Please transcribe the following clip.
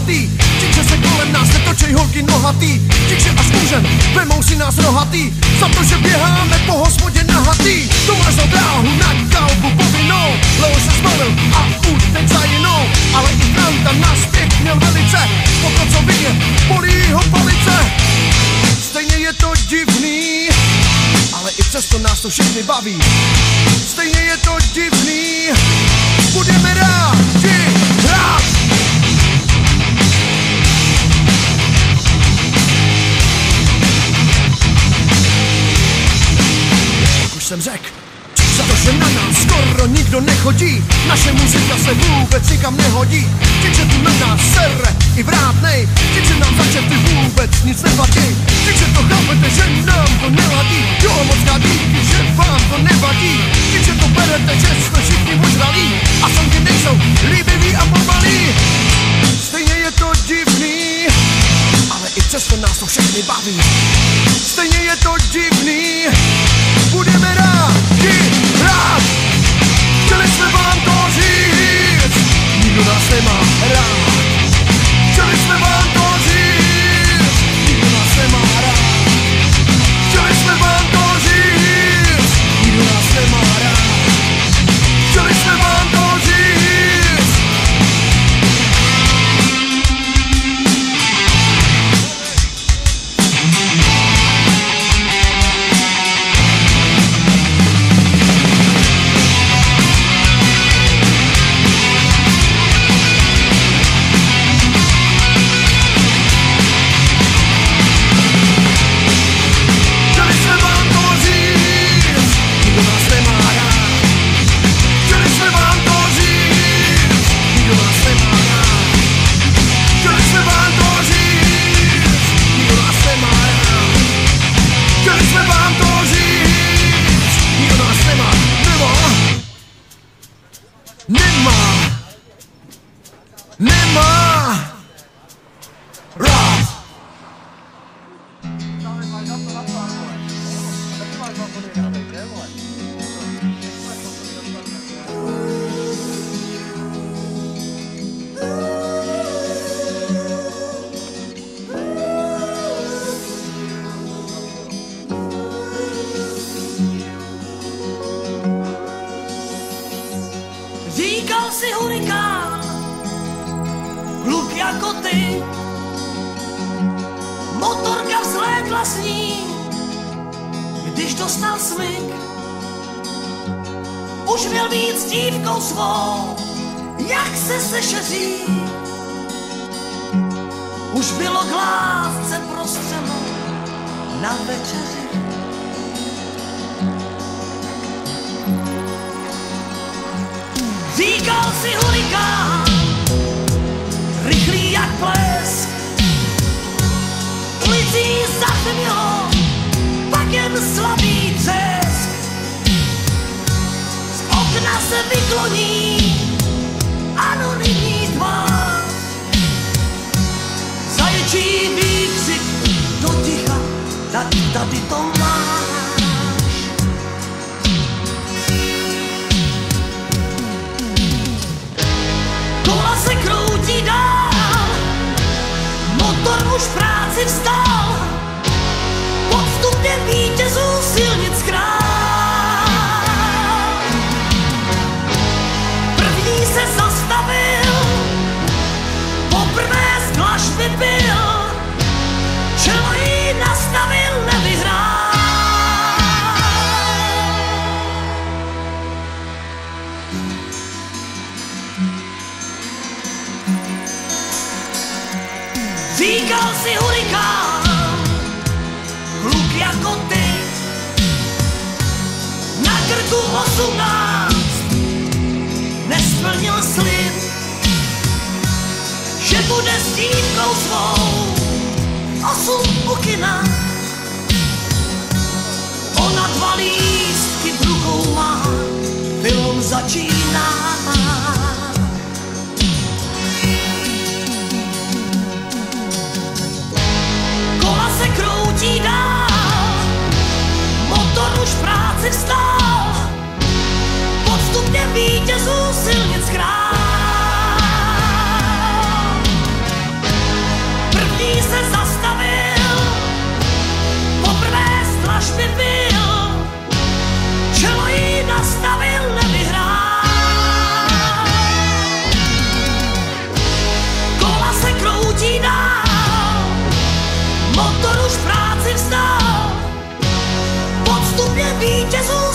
bohatý. Ti, že se kolem nás netočej holky nohatý. Ti, že až můžem, vemou si nás rohatý. Za to, že běháme po hospodě nahatý. Tu máš za dráhu na kalbu povinnou. Leo se zbavil a už teď za jinou. Ale i Franta nás pěk měl velice. Po to, co vidět, bolí ho palice. Stejně je to divný, ale i přesto nás to všechny baví. Stejně je to divný, budeme rádi hrát. Jak už jsem řekl, za to, že na nás skoro nikdo nechodí. Naše muzika se vůbec nikam nehodí. Ti, že tu na nás sere i vrátnej. Ti, že nám za čerty vůbec nic neplatí. Ti, že to chápete, že nám to neladí. Jo, moc díky, že vám to nevadí. Ti, že to berete, že jsme všichni ožralí. A songy nejsou líbivý a pomalý. Stejně je to divný, ale i přesto nás to všechny baví. Stejně je to divný, budeme rádi hrát. Chtěli jsme vám to říct, nikdo nás nemá rád. Chtěli jsme vám to říct, nikdo nás nemá rád. Chtěli jsme vám to říct, nikdo nás nemá rád. Chtěli jsme vám to říct. Říkal si hurikán, kluk jako ty, motorka vzlétla s ní, když dostal smyk. Už měl být s dívkou svou, jak se sešeří. Už bylo k lásce prostřeno na večeři. Říkal si hurikán, rychlý jak blesk, ulicí zatmělo, pak jen slabý třesk. Z okna se vykloní anonymní tvář, zaječí výkřik do ticha, tady to máš. Kola se kroutí dál, motor už práci vzdal, podstupně vítězů silnic král. První se zastavil, poprvé z dlažby byl, čelo jí nastavil, nevyhrál. Říkal si hurikán, kluk jako ty, na krku 18, nesplnil slib, že bude s dívkou svou 8 u kina. Ona 2 lístky v rukou má, film začíná. Kola se kroutí dál, motor už práci vzdal, podstupně vítězů silnic král. vítězů